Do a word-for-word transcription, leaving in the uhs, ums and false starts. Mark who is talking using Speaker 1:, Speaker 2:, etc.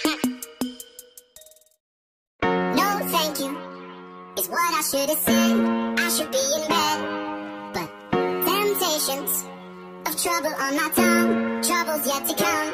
Speaker 1: No thank you is what I should have said. I should be in bed, but temptations of trouble on my tongue, troubles yet to come.